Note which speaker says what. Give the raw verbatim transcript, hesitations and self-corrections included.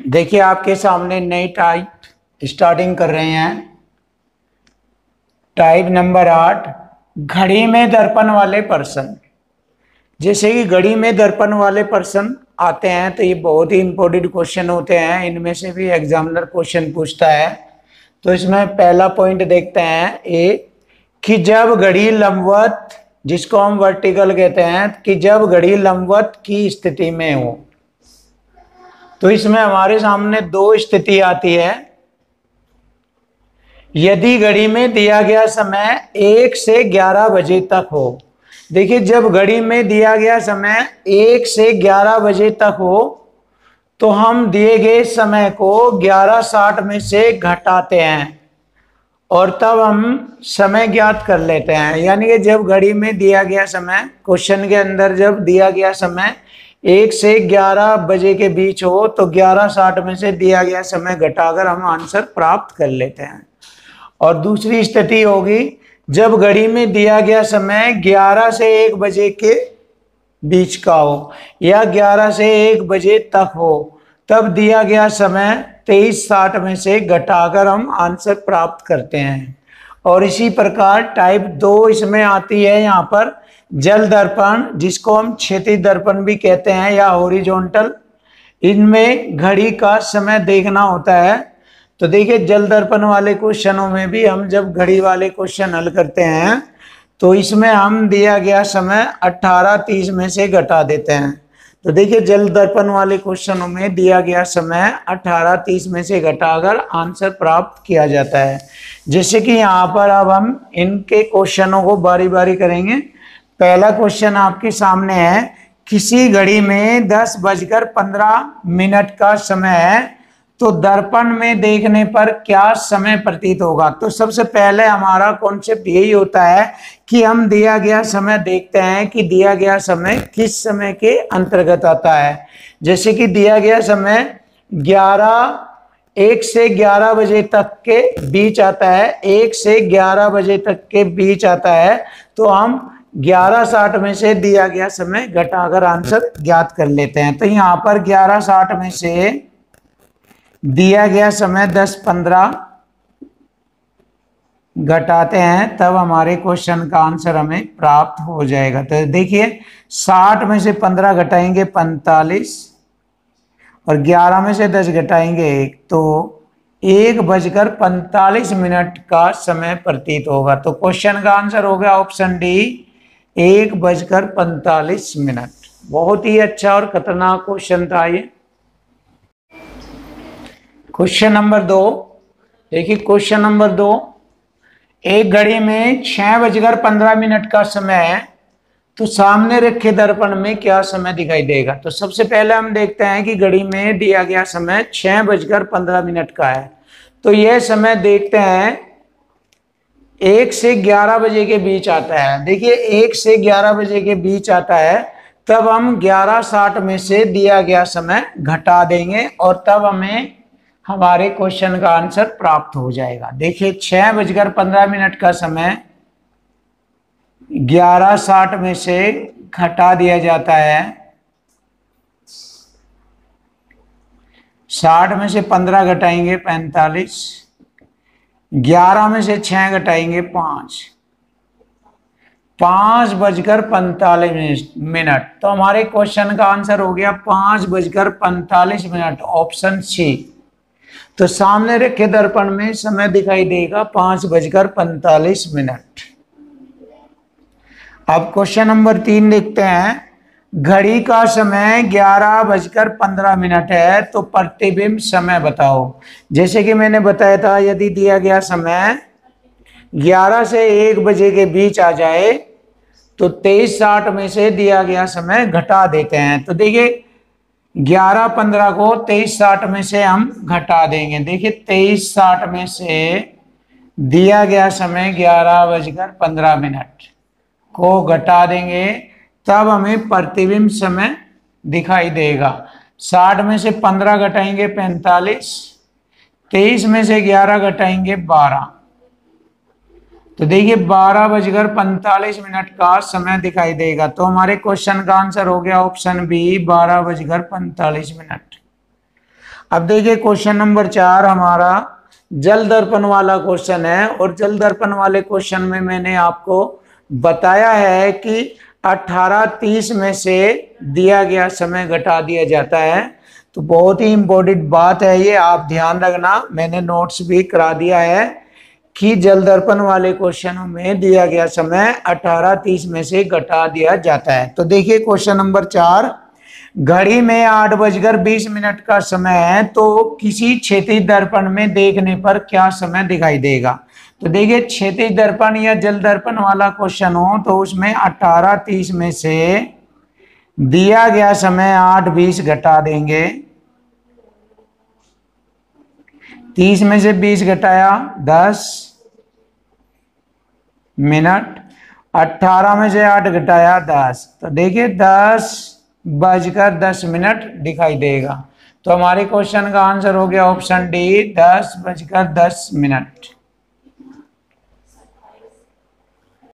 Speaker 1: देखिए आपके सामने नई टाइप स्टार्टिंग कर रहे हैं। टाइप नंबर आठ, घड़ी में दर्पण वाले पर्सन। जैसे कि घड़ी में दर्पण वाले पर्सन आते हैं तो ये बहुत ही इंपॉर्टेंट क्वेश्चन होते हैं। इनमें से भी एग्जामिनर क्वेश्चन पूछता है। तो इसमें पहला पॉइंट देखते हैं ए कि जब घड़ी लंबवत, जिसको हम वर्टिकल कहते हैं, कि जब घड़ी लंबवत की स्थिति में हो, तो इसमें हमारे सामने दो स्थिति आती है। यदि घड़ी में दिया गया समय एक से ग्यारह बजे तक हो। देखिए जब घड़ी में दिया गया समय एक से ग्यारह बजे तक हो तो हम दिए गए समय को ग्यारह साठ में से घटाते हैं और तब हम समय ज्ञात कर लेते हैं। यानी कि जब घड़ी में दिया गया समय, क्वेश्चन के अंदर जब दिया गया समय एक से ग्यारह बजे के बीच हो तो ग्यारह साठ में से दिया गया समय घटाकर हम आंसर प्राप्त कर लेते हैं। और दूसरी स्थिति होगी जब घड़ी में दिया गया समय ग्यारह से एक बजे के बीच का हो या ग्यारह से एक बजे तक हो, तब दिया गया समय तेईस साठ में से घटाकर हम आंसर प्राप्त करते हैं। और इसी प्रकार टाइप दो इसमें आती है। यहाँ पर जल दर्पण, जिसको हम क्षैतिज दर्पण भी कहते हैं या हॉरिजॉन्टल, इनमें घड़ी का समय देखना होता है। तो देखिए जल दर्पण वाले क्वेश्चनों में भी हम जब घड़ी वाले क्वेश्चन हल करते हैं तो इसमें हम दिया गया समय अठारह तीस में से घटा देते हैं। तो देखिए जल दर्पण वाले क्वेश्चनों में दिया गया समय अठारह तीस में से घटाकर आंसर प्राप्त किया जाता है। जैसे कि यहाँ पर अब हम इनके क्वेश्चनों को बारी बारी करेंगे। पहला क्वेश्चन आपके सामने है, किसी घड़ी में दस बजकर पंद्रह मिनट का समय है तो दर्पण में देखने पर क्या समय प्रतीत होगा। तो सबसे पहले हमारा कॉन्सेप्ट यही होता है कि हम दिया गया समय देखते हैं कि दिया गया समय किस समय के अंतर्गत आता है। जैसे कि दिया गया समय ग्यारह एक से ग्यारह बजे तक के बीच आता है, एक से ग्यारह बजे तक के बीच आता है, तो हम ग्यारह साठ में से दिया गया समय घटाकर आंसर ज्ञात कर लेते हैं। तो यहाँ पर ग्यारह साठ में से दिया गया समय दस पंद्रह घटाते हैं, तब हमारे क्वेश्चन का आंसर हमें प्राप्त हो जाएगा। तो देखिए साठ में से पंद्रह घटाएंगे पैंतालीस और ग्यारह में से दस घटाएंगे एक, तो एक बजकर पैंतालीस मिनट का समय प्रतीत होगा। तो क्वेश्चन का आंसर हो गया ऑप्शन डी, एक बजकर पैंतालीस मिनट। बहुत ही अच्छा और खतरनाक क्वेश्चन था ये। क्वेश्चन नंबर दो, देखिए क्वेश्चन नंबर दो, एक घड़ी में छह बजकर पंद्रह मिनट का समय है तो सामने रखे दर्पण में क्या समय दिखाई देगा। तो सबसे पहले हम देखते हैं कि घड़ी में दिया गया समय छह बजकर पंद्रह मिनट का है। तो यह समय देखते हैं एक से ग्यारह बजे के बीच आता है। देखिए एक से ग्यारह बजे के बीच आता है, तब हम ग्यारह साठ में से दिया गया समय घटा देंगे और तब हमें हमारे क्वेश्चन का आंसर प्राप्त हो जाएगा। देखिए छह बजकर पंद्रह मिनट का समय ग्यारह साठ में से घटा दिया जाता है। साठ में से पंद्रह घटाएंगे पैंतालीस, ग्यारह में से छह घटाएंगे पांच, पांच बजकर पैंतालीस मिनट। तो हमारे क्वेश्चन का आंसर हो गया पांच बजकर पैंतालीस मिनट, ऑप्शन सी। तो सामने रखे दर्पण में समय दिखाई देगा पांच बजकर पैंतालीस मिनट। अब क्वेश्चन नंबर तीन देखते हैं, घड़ी का समय ग्यारह बजकर पंद्रह मिनट है तो प्रतिबिंब समय बताओ। जैसे कि मैंने बताया था, यदि दिया गया समय ग्यारह से एक बजे के बीच आ जाए तो तेईस साठ में से दिया गया समय घटा देते हैं। तो देखिए ग्यारह पंद्रह को तेईस साठ में से हम घटा देंगे। देखिए तेईस साठ में से दिया गया समय ग्यारह बजकर पंद्रह मिनट को घटा देंगे, तब हमें प्रतिबिंब समय दिखाई देगा। साठ में से पंद्रह घटाएंगे पैंतालीस, तेईस में से ग्यारह घटाएंगे बारह, तो देखिए बारह बजकर पैंतालीस मिनट का समय दिखाई देगा। तो हमारे क्वेश्चन का आंसर हो गया ऑप्शन बी, बारह बजकर पैंतालीस मिनट। अब देखिए क्वेश्चन नंबर चार हमारा जल दर्पण वाला क्वेश्चन है, और जल दर्पण वाले क्वेश्चन में मैंने आपको बताया है कि अठारह तीस में से दिया गया समय घटा दिया जाता है। तो बहुत ही इंपॉर्टेंट बात है ये, आप ध्यान रखना, मैंने नोट्स भी करा दिया है कि जल दर्पण वाले क्वेश्चनों में दिया गया समय अठारह तीस में से घटा दिया जाता है। तो देखिए क्वेश्चन नंबर चार, घड़ी में आठ बजकर बीस मिनट का समय है, तो किसी क्षैतिज दर्पण में देखने पर क्या समय दिखाई देगा। तो देखिए क्षैतिज दर्पण या जल दर्पण वाला क्वेश्चन हो तो उसमें अठारह तीस में से दिया गया समय आठ बीस घटा देंगे, तीस में से बीस घटाया दस मिनट, अठारह में से आठ घटाया दस, तो देखिए दस बजकर दस मिनट दिखाई देगा। तो हमारे क्वेश्चन का आंसर हो गया ऑप्शन डी, दस बजकर दस मिनट।